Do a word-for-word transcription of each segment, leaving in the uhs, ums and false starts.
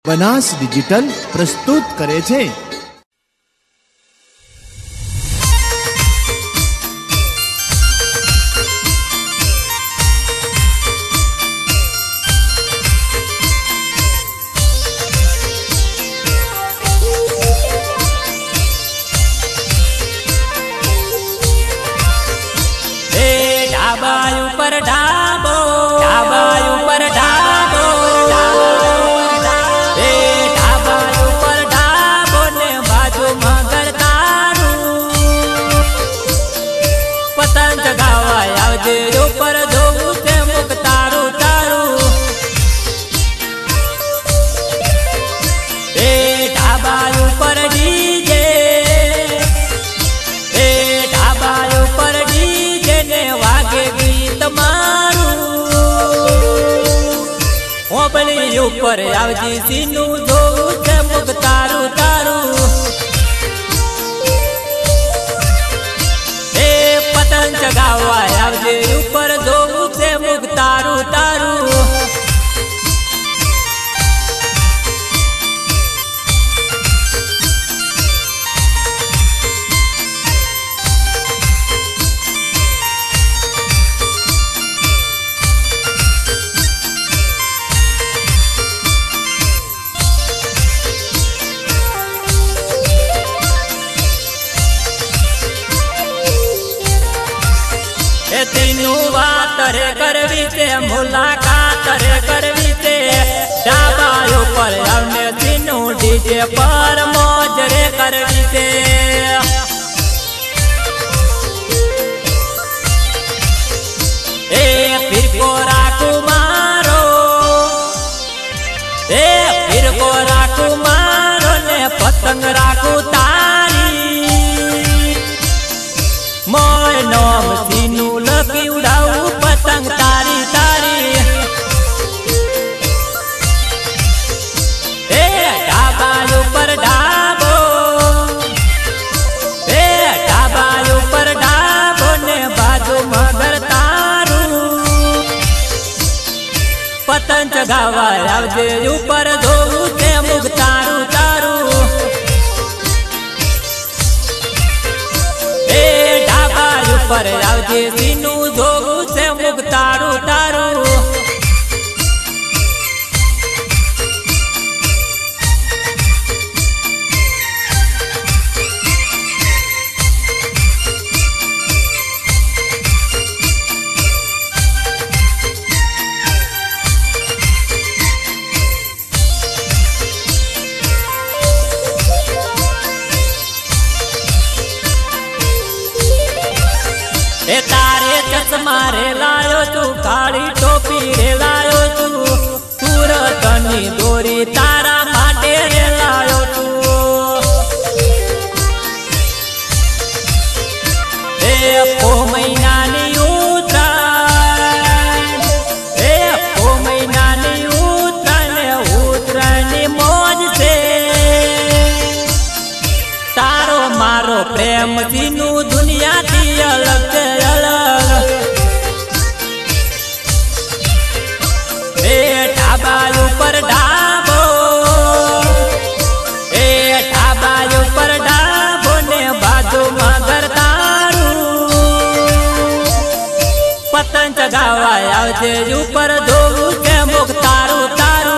Banas digital પ્રસ્તુત કરે છે। ऊपर आवजी सीनू जोऊ छे मुख तारू तारू ए पतंग चगावा आवजे ऊपर जोऊ छे मुख तारू तारू तीनू बात रे करवी ते मुलाकात रे करवी ते डाबा ऊपर हमने तीनू डीजे पर मौज रे करवी ते ए फिर को राखू मारो ए फिर को राखू मारो ने पतंग राखू तारी मोय नाम सीनू लकी उड़ाऊ पतंग तारी तारी ए ढाबा ऊपर ढाबो ए ढाबा ऊपर ढाबो ने बाजू मगर तारू पतंग चगावा आवजे ऊपर धोऊ ते मुख तारू तारू पर आवजे सीनू जोऊ से मुख तारू तारू ए तारे चश्मा रे लायो तू काली टोपी रे लायो तू सूरतनी दोरी तारा माटे रे लायो तू ए पो महीना नी उतराण ए पो महीना नी उतराण उतराण नी मौज से तारो मारो प्रेम सीनू दुनिया थी अलग से अलग ए ढाबा ऊपर ढाबो ए ढाबा ऊपर ढाबो ने बाजू मगर तारू पतंग चगावा आवजे ऊपर धोऊ के मुख तारू तारू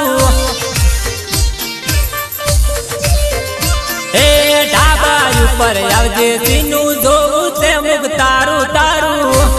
ए ढाबा ऊपर आवजे सीनू जोऊ ते मुख तारू तारू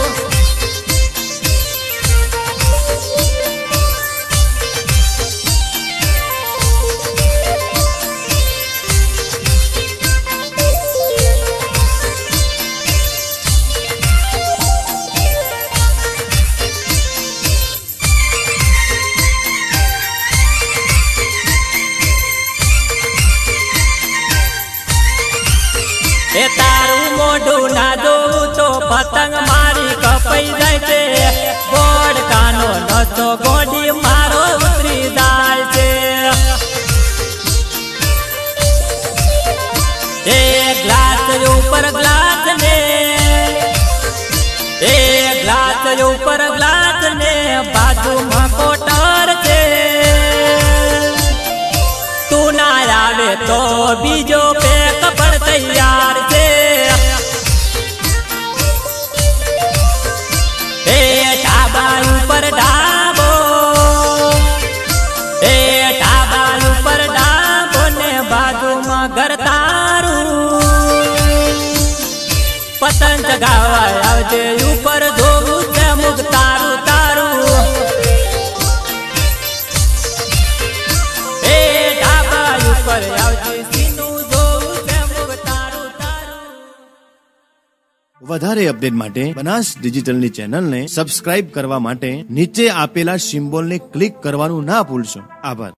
ए तारू मोढू ना जोऊ तो पतंग मारी कपाई जाय छे गोड कानो नचो गोडी मारो उतरी जाय छे ए ग्लास ऊपर ग्लास ने ए ग्लास ऊपर ग्लास ने बाजू में कोटर छे આવે તો બીજો પેક પણ તૈયાર છે એ ઢાબા ઉપર ઢાબો એ ઢાબા ઉપર ઢાબો ને બાજુમાં ઘર તારું પતંગ ચગાવવા આવજે ઉપર જોવું છે મુખ તારું તારું એ ઢાબા ઉપર આવજે સીનું જોવું છે મુખ તારું તારું. વધારે અપડેટ માટે બનાસ ડિજિટલની ચેનલને સબસ્ક્રાઇબ કરવા માટે નીચે આપેલા સિમ્બોલને ક્લિક કરવાનું ના ભૂલશો. આભાર.